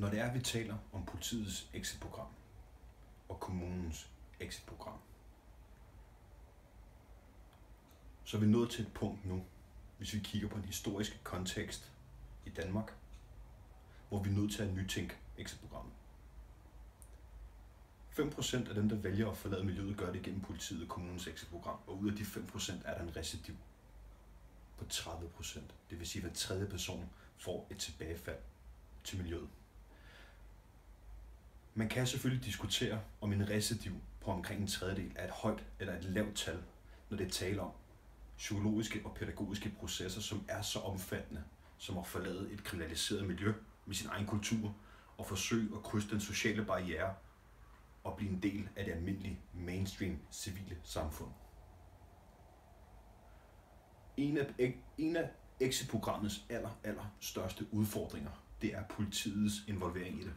Når det er, vi taler om politiets exitprogram og kommunens exitprogram, så er vi nået til et punkt nu, hvis vi kigger på den historiske kontekst i Danmark, hvor vi er nødt til at nytænke exitprogrammet. 5% af dem, der vælger at forlade miljøet, gør det gennem politiet og kommunens exitprogram, og ud af de 5% er der en recidiv på 30%. Det vil sige, at hver tredje person får et tilbagefald til miljøet. Man kan selvfølgelig diskutere, om en recidiv på omkring en tredjedel er et højt eller et lavt tal, når det taler om psykologiske og pædagogiske processer, som er så omfattende, som at forlade et kriminaliseret miljø med sin egen kultur og forsøge at krydse den sociale barriere og blive en del af det almindelige mainstream civile samfund. En af exitprogrammets aller største udfordringer, det er politiets involvering i det.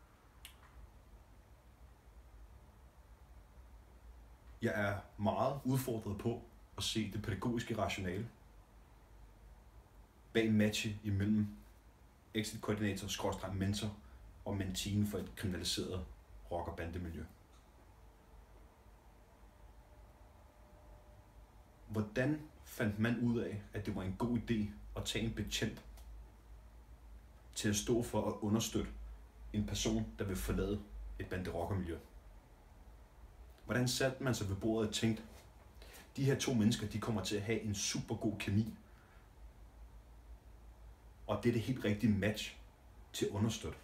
Jeg er meget udfordret på at se det pædagogiske rationale bag matche imellem exit-koordinator, mentor og mentine for et kriminaliseret rock- og bandemiljø. Hvordan fandt man ud af, at det var en god idé at tage en betjent til at stå for at understøtte en person, der vil forlade et bande-rocker-miljø? Hvordan satte man sig ved bordet og tænkte, de her to mennesker, de kommer til at have en super god kemi, og det er det helt rigtige match til at understøtte?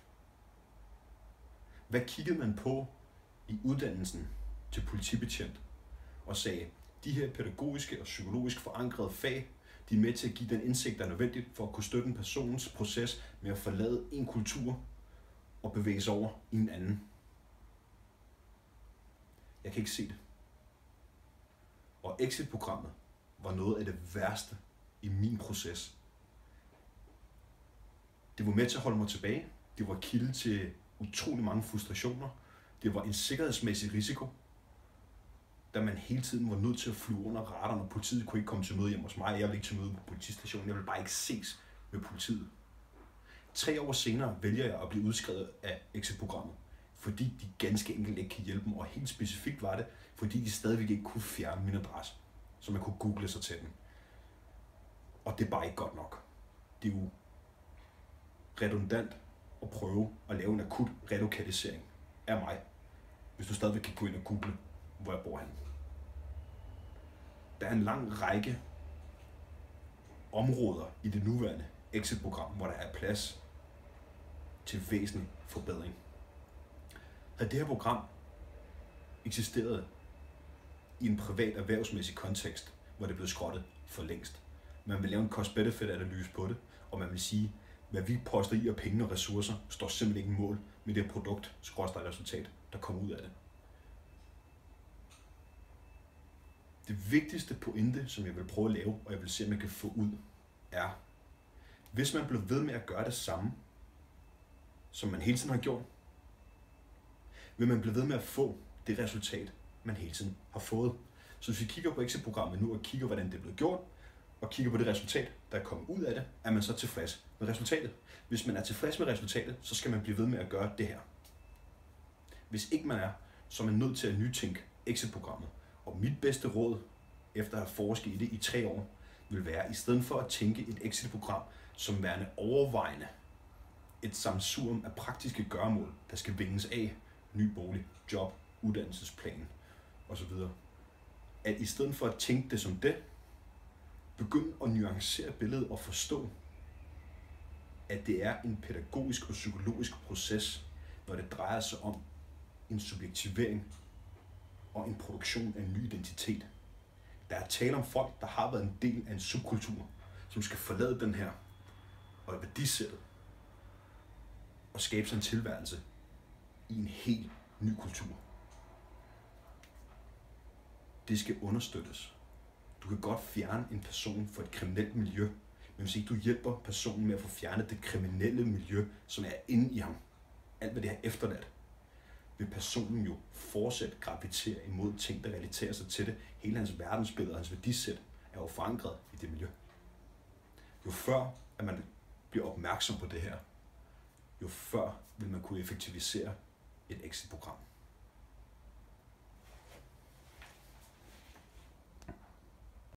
Hvad kiggede man på i uddannelsen til politibetjent og sagde, de her pædagogiske og psykologisk forankrede fag, de er med til at give den indsigt, der er nødvendigt for at kunne støtte en persons proces med at forlade en kultur og bevæge sig over i en anden? Jeg kan ikke se det. Og exit-programmet var noget af det værste i min proces. Det var med til at holde mig tilbage. Det var kilde til utrolig mange frustrationer. Det var en sikkerhedsmæssig risiko, da man hele tiden var nødt til at flyve under radaren, og politiet kunne ikke komme til møde hjemme hos mig. Jeg ville ikke til møde på politistationen. Jeg ville bare ikke ses med politiet. 3 år senere vælger jeg at blive udskrevet af exit-programmet, fordi de ganske enkelt ikke kan hjælpe mig, og helt specifikt var det, fordi de stadigvæk ikke kunne fjerne min adresse, så man kunne google sig til den. Og det er bare ikke godt nok. Det er jo redundant at prøve at lave en akut relokalisering af mig, hvis du stadigvæk kan gå ind og google, hvor jeg bor henne. Der er en lang række områder i det nuværende exit-program, hvor der er plads til væsentlig forbedring. Havde det her program eksisteret i en privat erhvervsmæssig kontekst, hvor det blev skrottet for længst. Man vil lave en cost-benefit-analyse på det, og man vil sige, hvad vi poster i af penge og ressourcer, står simpelthen ikke mål med det produkt-resultat, der kommer ud af det. Det vigtigste pointe, som jeg vil prøve at lave, og jeg vil se, om jeg kan få ud, er, hvis man bliver ved med at gøre det samme, som man hele tiden har gjort, vil man blive ved med at få det resultat, man hele tiden har fået. Så hvis vi kigger på exit-programmet nu og kigger, hvordan det er blevet gjort, og kigger på det resultat, der er kommet ud af det, er man så tilfreds med resultatet. Hvis man er tilfreds med resultatet, så skal man blive ved med at gøre det her. Hvis ikke man er, så er man nødt til at nytænke exit-programmet. Og mit bedste råd, efter at have forsket i det i 3 år, vil være, i stedet for at tænke et exit-program som værende overvejende et sammensurium af praktiske gøremål, der skal vinges af, ny bolig, job, uddannelsesplan osv. At i stedet for at tænke det som det, begynd at nuancere billedet og forstå, at det er en pædagogisk og psykologisk proces, når det drejer sig om en subjektivering og en produktion af en ny identitet. Der er tale om folk, der har været en del af en subkultur, som skal forlade den her og værdisættet og skabe sig en tilværelse i en helt ny kultur. Det skal understøttes. Du kan godt fjerne en person fra et kriminelt miljø, men hvis ikke du hjælper personen med at få fjernet det kriminelle miljø, som er inde i ham, alt hvad det har efterladt, vil personen jo fortsat gravitere imod ting, der relaterer sig til det. Hele hans verdensbillede og hans værdisæt er jo forankret i det miljø. Jo før at man bliver opmærksom på det her, jo før vil man kunne effektivisere et exit-program.